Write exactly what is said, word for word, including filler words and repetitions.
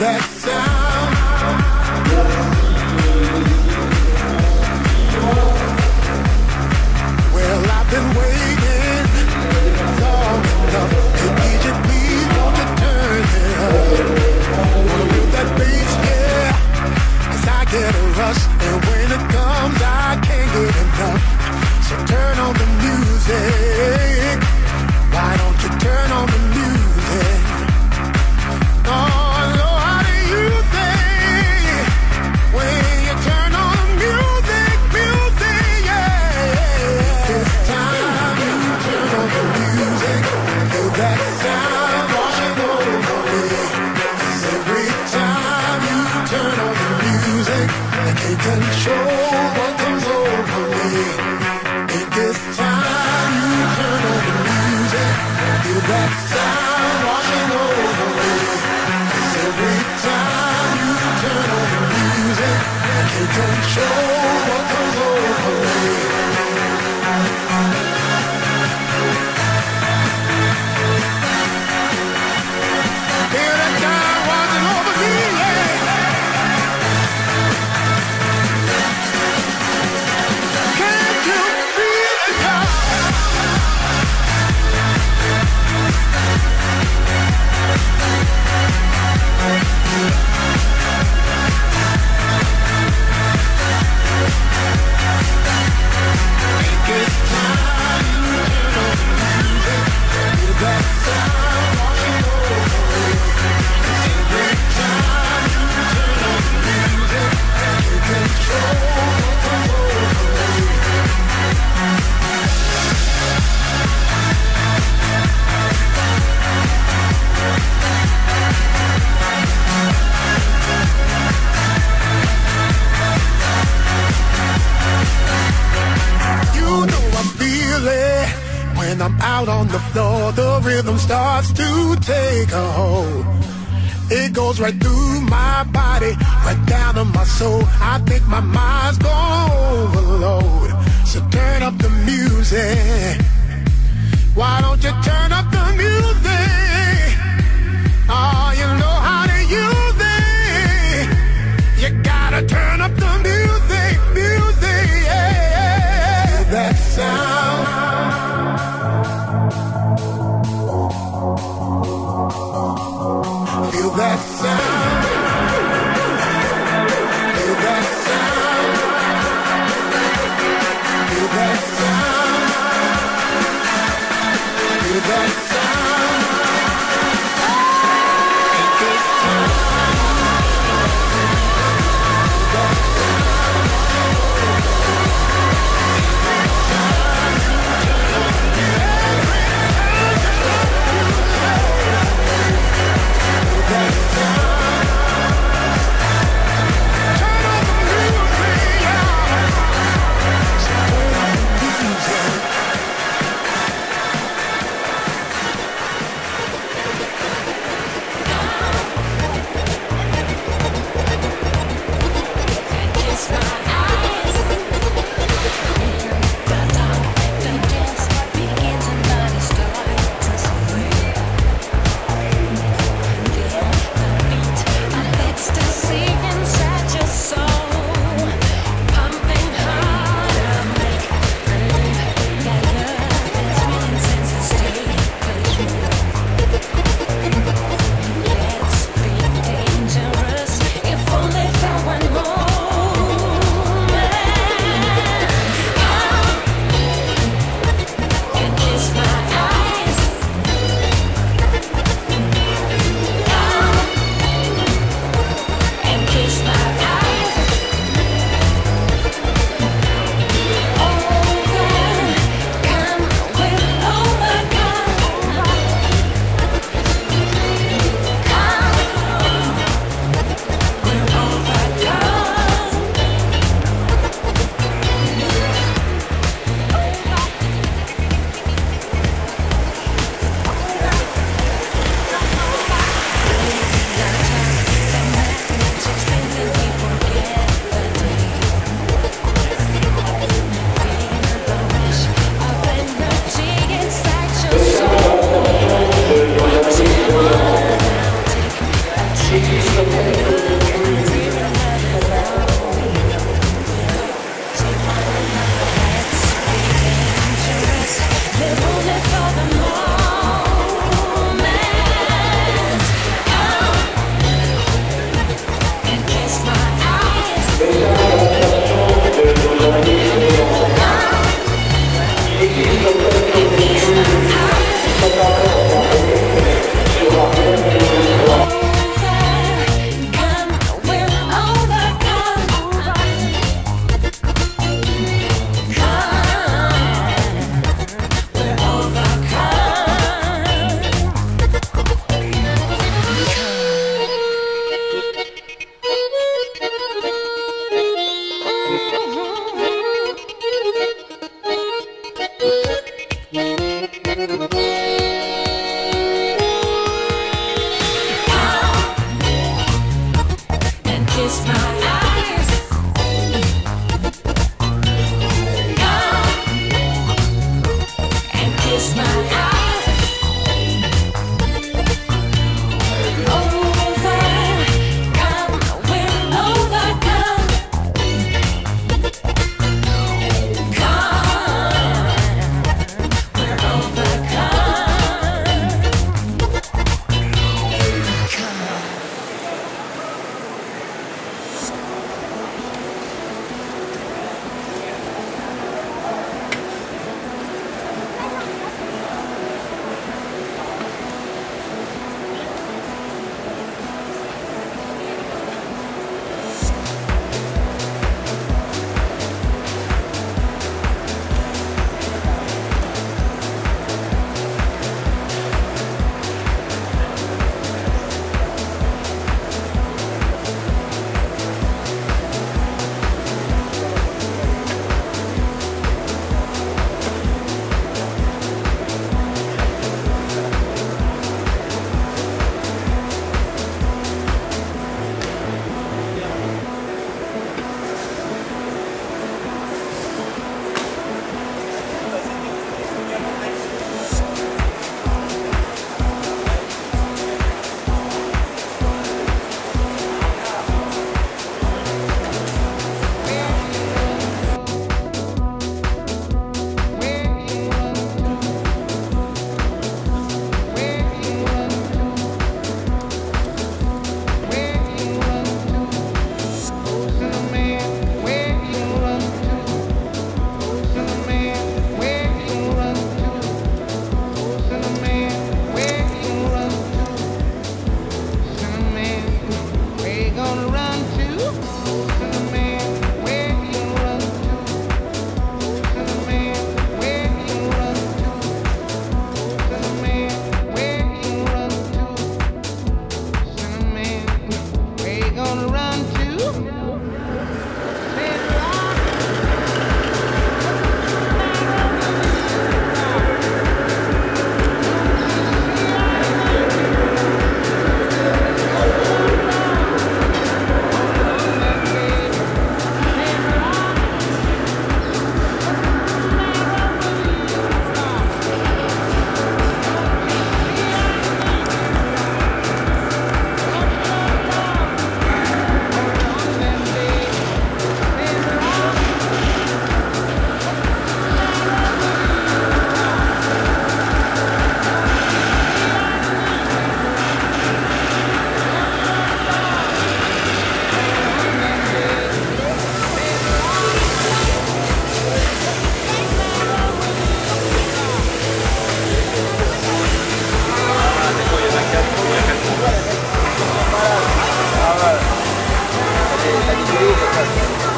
that sound. Well, I've been waiting long enough. Hey, D J, please won't you turn it up? Wanna feel that bass, yeah. 'Cause I get a rush, and when it comes, I can't get enough. So turn on the music. Why don't you turn on the music? Oh, Lord, how do you think when you turn on the music, music, yeah. This time you turn on the music, feel that sound washing over me. 'Cause every time you turn on the music, I can't control what comes over me. And this time you turn on the music, feel that sound washing over me. 'Cause every time you turn on the music, I can't control what comes over me. Feel that sound washing over me, yeah. Can't you feel the love? This time you turn on the music, feel that sound washing over me. 'Cause every time you turn on the music, you control what comes over me. You know I feel it when I'm out on the floor. The rhythm starts to take a hold. It goes right through my body, right down to my soul. I think my mind's gonna overload. So turn up the music. Why don't you turn up the music? Oh, you know how to use it. You gotta turn up the music, music, yeah. Feel that sound. Feel that sound. Feel that sound. Feel that sound. Feel that sound. Ah, ouais. Elle est, elle est grise,